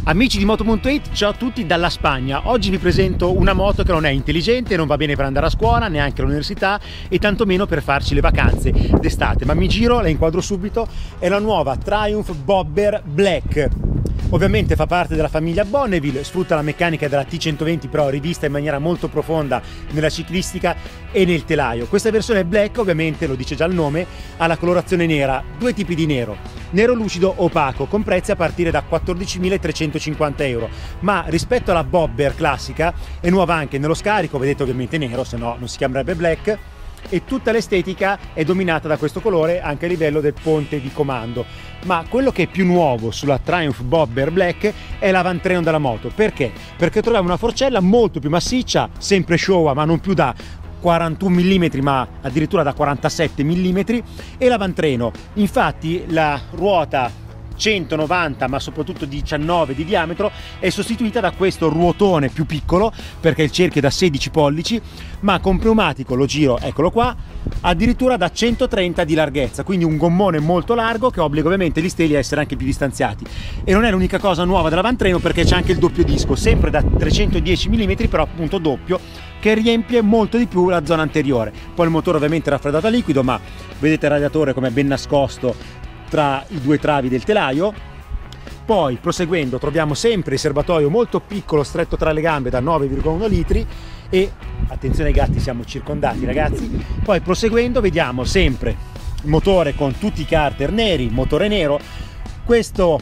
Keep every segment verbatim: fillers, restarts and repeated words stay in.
Amici di Moto punto it, ciao a tutti dalla Spagna. Oggi vi presento una moto che non è intelligente, non va bene per andare a scuola, neanche all'università e tantomeno per farci le vacanze d'estate, ma mi giro, la inquadro subito, è la nuova Triumph Bobber Black. Ovviamente fa parte della famiglia Bonneville, sfrutta la meccanica della T centoventi però rivista in maniera molto profonda nella ciclistica e nel telaio. Questa versione Black, ovviamente lo dice già il nome, ha la colorazione nera, due tipi di nero, nero lucido opaco, con prezzi a partire da quattordicimilatrecentocinquanta euro, ma rispetto alla Bobber classica è nuova anche nello scarico, vedete ovviamente nero, se no non si chiamerebbe Black, e tutta l'estetica è dominata da questo colore anche a livello del ponte di comando. Ma quello che è più nuovo sulla Triumph Bobber Black è l'avantreno della moto. Perché? Perché troviamo una forcella molto più massiccia, sempre Showa, ma non più da quarantuno millimetri ma addirittura da quarantasette millimetri, e l'avantreno, infatti la ruota centonovanta ma soprattutto diciannove di diametro è sostituita da questo ruotone più piccolo, perché il cerchio è da sedici pollici, ma con pneumatico, lo giro, eccolo qua, addirittura da centotrenta di larghezza, quindi un gommone molto largo che obbliga ovviamente gli steli a essere anche più distanziati. E non è l'unica cosa nuova dell'avantreno, perché c'è anche il doppio disco, sempre da trecentodieci millimetri però appunto doppio, che riempie molto di più la zona anteriore. Poi il motore ovviamente raffreddato a liquido, ma vedete il radiatore come è ben nascosto tra i due travi del telaio. Poi proseguendo troviamo sempre il serbatoio molto piccolo, stretto tra le gambe, da nove virgola uno litri, e attenzione ai gatti, siamo circondati ragazzi. Poi proseguendo vediamo sempre il motore con tutti i carter neri, motore nero, questo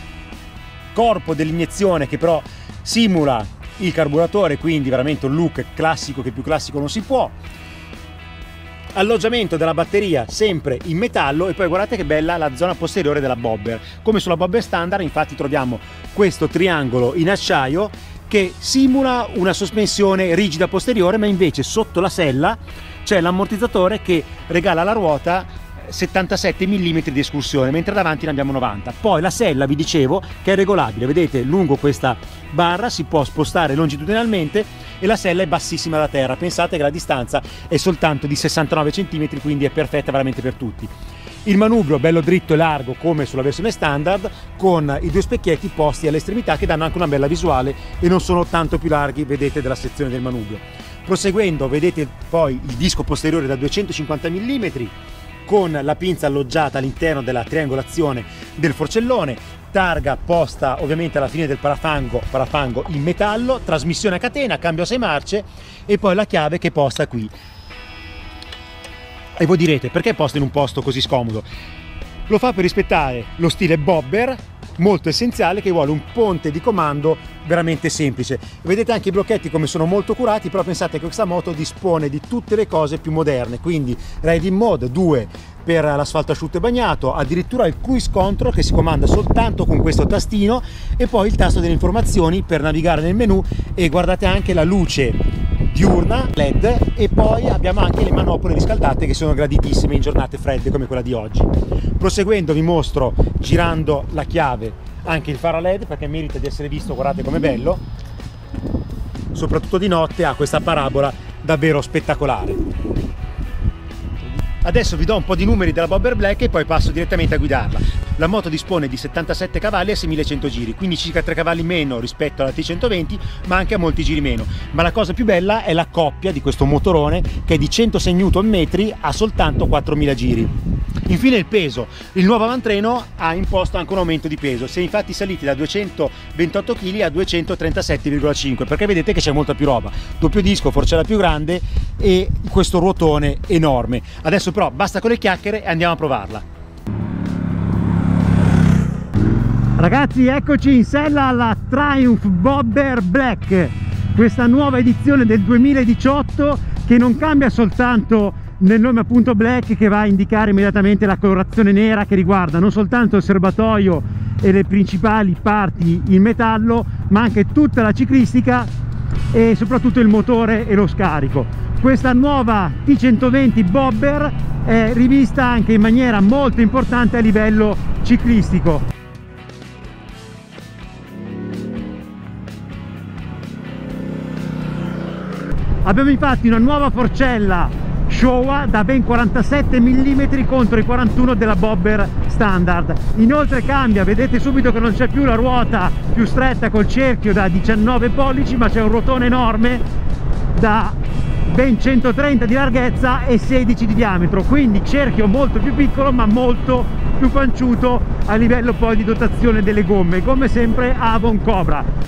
corpo dell'iniezione che però simula il carburatore, quindi veramente un look classico che più classico non si può. Alloggiamento della batteria sempre in metallo, e poi guardate che bella la zona posteriore della Bobber. Come sulla Bobber standard infatti troviamo questo triangolo in acciaio che simula una sospensione rigida posteriore, ma invece sotto la sella c'è l'ammortizzatore che regala alla ruota settantasette millimetri di escursione, mentre davanti ne abbiamo novanta. Poi la sella, vi dicevo, che è regolabile, vedete lungo questa barra si può spostare longitudinalmente e la sella è bassissima da terra. Pensate che la distanza è soltanto di sessantanove centimetri, quindi è perfetta veramente per tutti. Il manubrio bello dritto e largo come sulla versione standard, con i due specchietti posti all'estremità che danno anche una bella visuale e non sono tanto più larghi, vedete, della sezione del manubrio. Proseguendo vedete poi il disco posteriore da duecentocinquanta millimetri con la pinza alloggiata all'interno della triangolazione del forcellone, targa posta ovviamente alla fine del parafango, parafango in metallo, trasmissione a catena, cambio a sei marce e poi la chiave che è posta qui. E voi direte, perché è posta in un posto così scomodo? Lo fa per rispettare lo stile Bobber, molto essenziale, che vuole un ponte di comando veramente semplice. Vedete anche i blocchetti come sono molto curati, però pensate che questa moto dispone di tutte le cose più moderne, quindi riding mode due per l'asfalto asciutto e bagnato, addirittura il cruise control che si comanda soltanto con questo tastino, e poi il tasto delle informazioni per navigare nel menu, e guardate anche la luce diurna L E D, e poi abbiamo anche le manopole riscaldate che sono graditissime in giornate fredde come quella di oggi. Proseguendo vi mostro, girando la chiave, anche il faro L E D perché merita di essere visto, guardate com'è bello, soprattutto di notte ha questa parabola davvero spettacolare. Adesso vi do un po' di numeri della Bobber Black e poi passo direttamente a guidarla. La moto dispone di settantasette cavalli a seimilacento giri, quindi circa tre cavalli meno rispetto alla T centoventi, ma anche a molti giri meno. Ma la cosa più bella è la coppia di questo motorone che è di centosei newton metri a soltanto quattromila giri. Infine il peso. Il nuovo avantreno ha imposto anche un aumento di peso, si è infatti saliti da duecentoventotto chili a duecentotrentasette virgola cinque, perché vedete che c'è molta più roba, doppio disco, forcella più grande e questo ruotone enorme. Adesso però basta con le chiacchiere e andiamo a provarla. Ragazzi, eccoci in sella alla Triumph Bobber Black, questa nuova edizione del duemiladiciotto che non cambia soltanto nel nome appunto Black, che va a indicare immediatamente la colorazione nera che riguarda non soltanto il serbatoio e le principali parti in metallo, ma anche tutta la ciclistica e soprattutto il motore e lo scarico. Questa nuova T centoventi Bobber è rivista anche in maniera molto importante a livello ciclistico. Abbiamo infatti una nuova forcella Showa da ben quarantasette millimetri contro i quarantuno della Bobber standard. Inoltre cambia, vedete subito che non c'è più la ruota più stretta col cerchio da diciannove pollici, ma c'è un rotone enorme da ben centotrenta di larghezza e sedici di diametro, quindi cerchio molto più piccolo ma molto più panciuto a livello poi di dotazione delle gomme, come sempre Avon Cobra.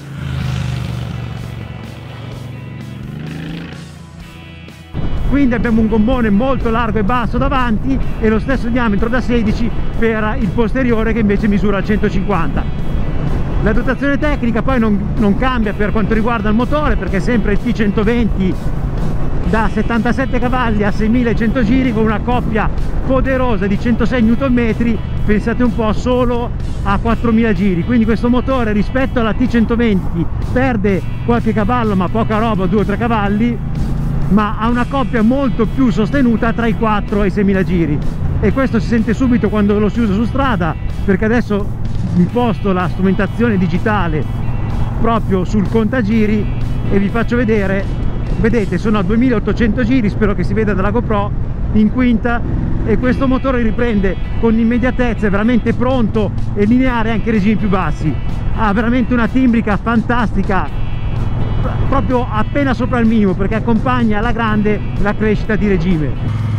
Quindi abbiamo un gommone molto largo e basso davanti e lo stesso diametro da sedici per il posteriore, che invece misura centocinquanta. La dotazione tecnica poi non, non cambia per quanto riguarda il motore, perché è sempre il T centoventi da settantasette cavalli a seimilacento giri, con una coppia poderosa di centosei newton metri, pensate un po', solo a quattromila giri. Quindi questo motore rispetto alla T centoventi perde qualche cavallo, ma poca roba, due o tre cavalli, ma ha una coppia molto più sostenuta tra i quattro e i seimila giri, e questo si sente subito quando lo si usa su strada, perché adesso imposto la strumentazione digitale proprio sul contagiri e vi faccio vedere. Vedete, sono a duemilaottocento giri, spero che si veda dalla GoPro, in quinta, e questo motore riprende con immediatezza, è veramente pronto e lineare anche ai regimi più bassi. Ha veramente una timbrica fantastica, proprio appena sopra il minimo, perché accompagna alla grande la crescita di regime.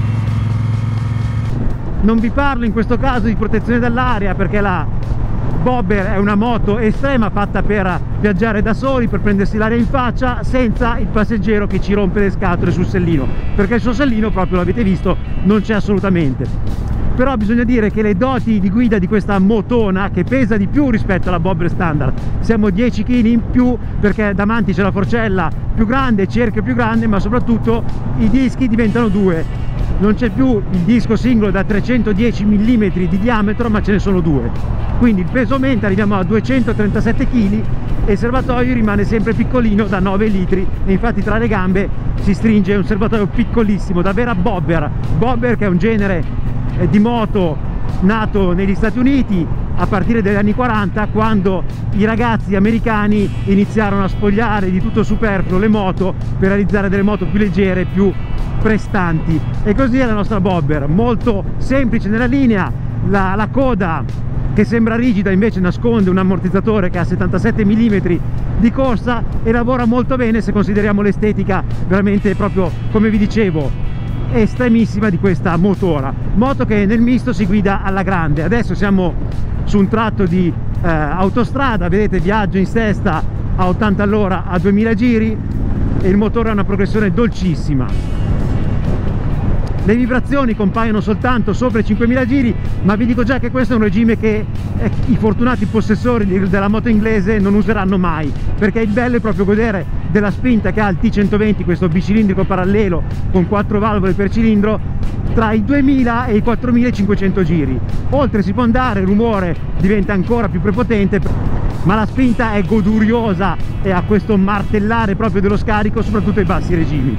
Non vi parlo in questo caso di protezione dall'aria, perché la Bobber è una moto estrema, fatta per viaggiare da soli, per prendersi l'aria in faccia senza il passeggero che ci rompe le scatole sul sellino, perché il suo sellino, proprio l'avete visto, non c'è assolutamente. Però bisogna dire che le doti di guida di questa motona, che pesa di più rispetto alla Bobber standard, siamo dieci chili in più, perché davanti c'è la forcella più grande, cerchio più grande, ma soprattutto i dischi diventano due. Non c'è più il disco singolo da trecentodieci millimetri di diametro, ma ce ne sono due, quindi il peso aumenta, arriviamo a duecentotrentasette chili e il serbatoio rimane sempre piccolino da nove litri, e infatti tra le gambe si stringe un serbatoio piccolissimo, da vera Bobber. Bobber, che è un genere di moto nato negli Stati Uniti a partire dagli anni quaranta, quando i ragazzi americani iniziarono a spogliare di tutto superfluo le moto per realizzare delle moto più leggere, più prestanti. E così è la nostra Bobber, molto semplice nella linea. La, la coda, che sembra rigida, invece nasconde un ammortizzatore che ha settantasette millimetri di corsa e lavora molto bene se consideriamo l'estetica veramente, proprio come vi dicevo, estremissima di questa motora. Moto che nel misto si guida alla grande. Adesso siamo su un tratto di eh, autostrada, vedete, viaggio in sesta a ottanta all'ora a duemila giri e il motore ha una progressione dolcissima. Le vibrazioni compaiono soltanto sopra i cinquemila giri, ma vi dico già che questo è un regime che eh, i fortunati possessori della moto inglese non useranno mai, perché il bello è proprio godere della spinta che ha il T centoventi, questo bicilindrico parallelo con quattro valvole per cilindro, tra i duemila e i quattromilacinquecento giri. Oltre si può andare, il rumore diventa ancora più prepotente, ma la spinta è goduriosa e ha questo martellare proprio dello scarico, soprattutto ai bassi regimi.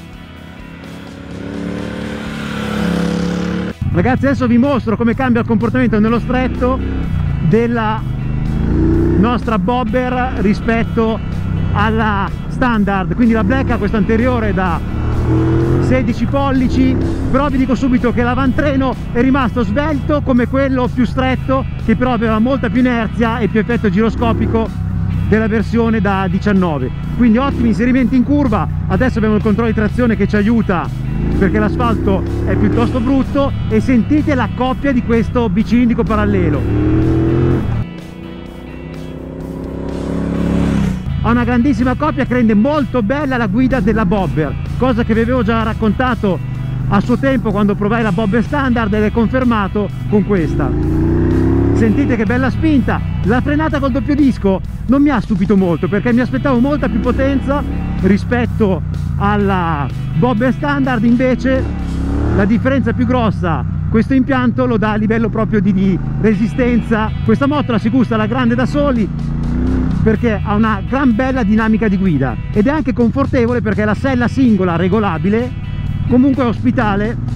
Ragazzi, adesso vi mostro come cambia il comportamento nello stretto della nostra Bobber rispetto alla standard. Quindi la Black ha questo anteriore da sedici pollici, però vi dico subito che l'avantreno è rimasto svelto come quello più stretto, che però aveva molta più inerzia e più effetto giroscopico della versione da diciannove. Quindi ottimi inserimenti in curva. Adesso abbiamo il controllo di trazione che ci aiuta, perché l'asfalto è piuttosto brutto, e sentite la coppia di questo bicilindrico parallelo. Ha una grandissima coppia che rende molto bella la guida della Bobber, cosa che vi avevo già raccontato a suo tempo quando provai la Bobber standard, ed è confermato con questa. Sentite che bella spinta. La frenata col doppio disco non mi ha stupito molto, perché mi aspettavo molta più potenza rispetto alla Bobber standard. Invece la differenza più grossa questo impianto lo dà a livello proprio di, di resistenza. Questa moto la si gusta alla grande da soli, perché ha una gran bella dinamica di guida, ed è anche confortevole perché la sella singola regolabile, comunque ospitale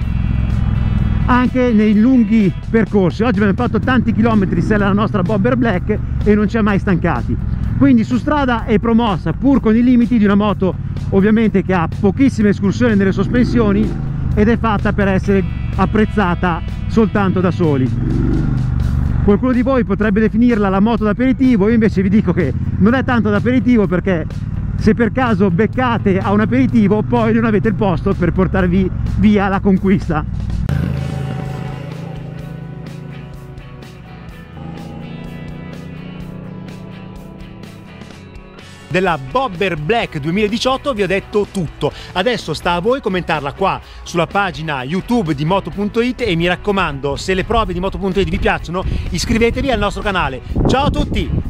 anche nei lunghi percorsi. Oggi abbiamo fatto tanti chilometri sella la nostra Bobber Black e non ci ha mai stancati. Quindi su strada è promossa, pur con i limiti di una moto ovviamente che ha pochissime escursioni nelle sospensioni ed è fatta per essere apprezzata soltanto da soli. Qualcuno di voi potrebbe definirla la moto d'aperitivo, io invece vi dico che non è tanto d'aperitivo, perché se per caso beccate a un aperitivo poi non avete il posto per portarvi via la conquista. Della Bobber Black duemiladiciotto vi ho detto tutto, adesso sta a voi commentarla qua sulla pagina YouTube di moto punto it e mi raccomando, se le prove di moto punto it vi piacciono iscrivetevi al nostro canale. Ciao a tutti!